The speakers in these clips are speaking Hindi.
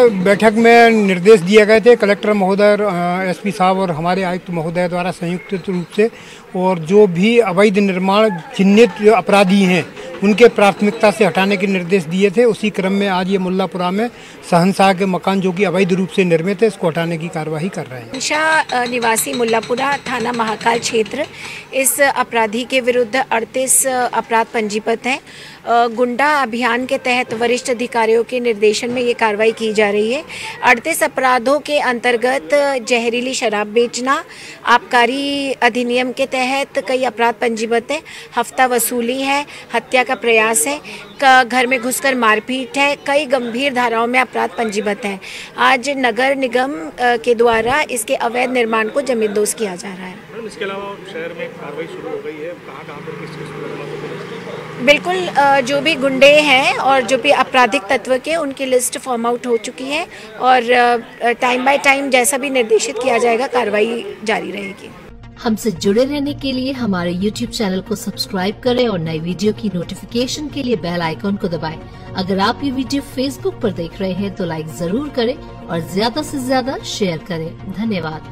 बैठक में निर्देश दिए गए थे कलेक्टर महोदय, एसपी साहब और हमारे आयुक्त महोदय द्वारा संयुक्त रूप से, और जो भी अवैध निर्माण चिन्हित अपराधी हैं उनके प्राथमिकता से हटाने के निर्देश दिए थे। उसी क्रम में आज ये मुल्लापुरा में शहंशाह के मकान जो कि अवैध रूप से निर्मित है, इसको हटाने की कार्यवाही कर रहे हैं। शहंशाह निवासी मुल्लापुरा थाना महाकाल क्षेत्र, इस अपराधी के विरुद्ध 38 अपराध पंजीबद्ध हैं। गुंडा अभियान के तहत वरिष्ठ अधिकारियों के निर्देशन में ये कार्रवाई की जा रही है। 38 अपराधों के अंतर्गत जहरीली शराब बेचना, आबकारी अधिनियम के तहत कई अपराध पंजीबद्ध हैं। हफ्ता वसूली है, हत्या का प्रयास है, घर में घुसकर मारपीट है, कई गंभीर धाराओं में अपराध पंजीबद्ध हैं। आज नगर निगम के द्वारा इसके अवैध निर्माण को जमींदोज किया जा रहा है। इसके अलावा शहर में कार्रवाई शुरू हो गई है, कहाँ पर किस चीज़ पर? बिल्कुल, जो भी गुंडे हैं और जो भी आपराधिक तत्व के, उनकी लिस्ट फॉर्म आउट हो चुकी है और टाइम बाय टाइम जैसा भी निर्देशित किया जाएगा कार्रवाई जारी रहेगी। हमसे जुड़े रहने के लिए हमारे YouTube चैनल को सब्सक्राइब करें और नई वीडियो की नोटिफिकेशन के लिए बेल आइकॉन को दबाएं। अगर आप ये वीडियो Facebook पर देख रहे हैं तो लाइक जरूर करें और ज्यादा से ज्यादा शेयर करें। धन्यवाद।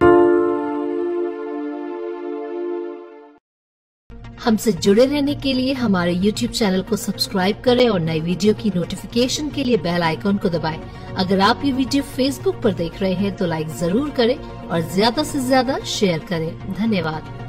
हमसे जुड़े रहने के लिए हमारे YouTube चैनल को सब्सक्राइब करें और नई वीडियो की नोटिफिकेशन के लिए बेल आइकॉन को दबाएं। अगर आप ये वीडियो Facebook पर देख रहे हैं तो लाइक जरूर करें और ज्यादा से ज्यादा शेयर करें। धन्यवाद।